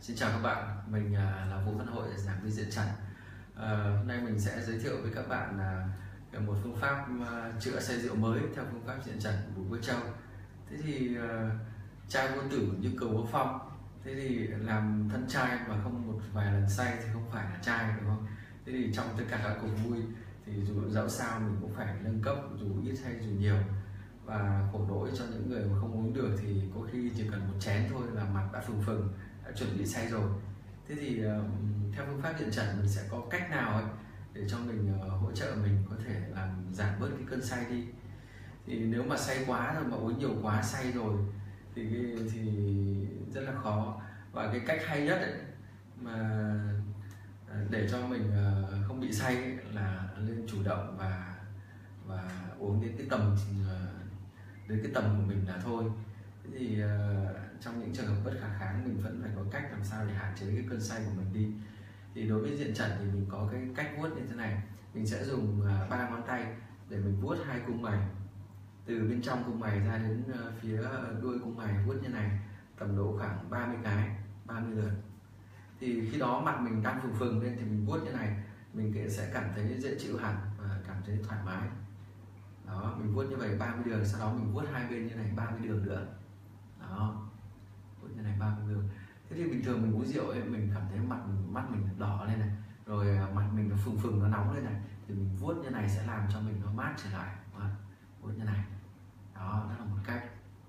Xin chào các bạn, mình là Vũ Văn Hội, giảng viên diện trần. Hôm nay mình sẽ giới thiệu với các bạn một phương pháp chữa say rượu mới theo phương pháp diện trần Bùi Quốc Châu. Thế thì trai vô tử như cầu vô phong. Thế thì làm thân trai mà không một vài lần say thì không phải là trai, đúng không? Thế thì trong tất cả các cuộc vui thì dù dẫu sao mình cũng phải nâng cấp, dù ít hay dù nhiều. Và khổ nỗi cho những người mà không uống được thì có khi chỉ cần một chén thôi là mặt đã phừng phừng, đã chuẩn bị say rồi. Thế thì theo phương pháp điện trần mình sẽ có cách nào ấy để cho mình hỗ trợ mình có thể làm giảm bớt cái cơn say đi. Thì nếu mà say quá rồi mà uống nhiều quá say rồi thì rất là khó. Và cái cách hay nhất ấy, mà để cho mình không bị say ấy, là lên chủ động và uống đến cái tầm của mình là thôi. Thế thì trong những trường hợp bất khả kháng mình vẫn phải có cách làm sao để hạn chế cái cơn say của mình đi. Thì đối với diện trần thì mình có cái cách vuốt như thế này. Mình sẽ dùng 3 ngón tay để mình vuốt hai cung mày, từ bên trong cung mày ra đến phía đuôi cung mày, vuốt như này tầm độ khoảng 30 cái, 30 lượt. Thì khi đó mặt mình đang phừng phừng lên thì mình vuốt như này, mình sẽ cảm thấy dễ chịu hẳn và cảm thấy thoải mái. Đó, mình vuốt như vậy 30 đường, sau đó mình vuốt hai bên như này 30 đường nữa. Đó, vuốt như này 30 đường. Thế thì bình thường mình uống rượu ấy, mình cảm thấy mắt mình đỏ lên này, rồi mặt mình nó phừng phừng, nó nóng lên này, thì mình vuốt như này sẽ làm cho mình nó mát trở lại. Vuốt như này. Đó, đó là một cách.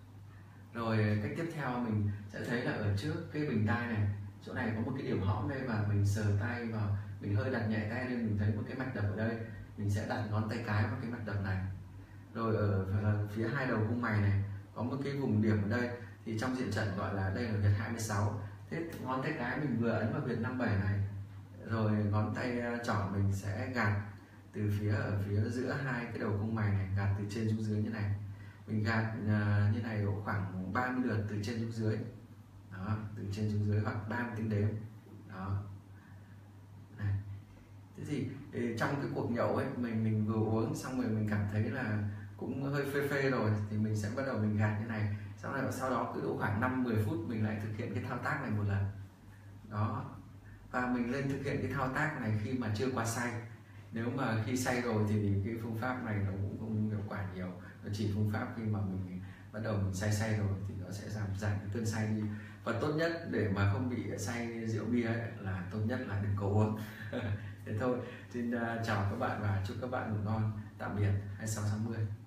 Rồi cách tiếp theo mình sẽ thấy là ở trước cái bình tai này, chỗ này có một cái điểm hõm đây, và mình sờ tay vào, mình hơi đặt nhẹ tay lên, mình thấy một cái mạch đập ở đây, mình sẽ đặt ngón tay cái vào cái mạch đập này. Rồi ở phía hai đầu cung mày này có một cái vùng điểm ở đây, thì trong diện trần gọi là đây là huyệt 26. Thế ngón tay cái mình vừa ấn vào huyệt 57 này, rồi ngón tay trỏ mình sẽ gạt từ ở phía giữa hai cái đầu cung mày này, gạt từ trên xuống dưới như này. Mình gạt như này độ khoảng 30 lượt từ trên xuống dưới. Đó, từ trên xuống dưới khoảng 30 tiếng đếm. Đó. Này. Thế thì trong cái cuộc nhậu ấy, mình vừa uống xong rồi mình cảm thấy là cũng hơi phê phê rồi, thì mình sẽ bắt đầu mình gạt như này. Sau đó cứ độ khoảng 5-10 phút mình lại thực hiện cái thao tác này một lần. Đó. Và mình lên thực hiện cái thao tác này khi mà chưa quá say. Nếu mà khi say rồi thì cái phương pháp này nó cũng không hiệu quả nhiều. Nó chỉ phương pháp khi mà mình bắt đầu mình say rồi thì nó sẽ giảm cái cơn say đi. Và tốt nhất để mà không bị say rượu bia ấy, là tốt nhất là đừng có uống. Thế thôi. Xin chào các bạn và chúc các bạn ngủ ngon. Tạm biệt 26/60.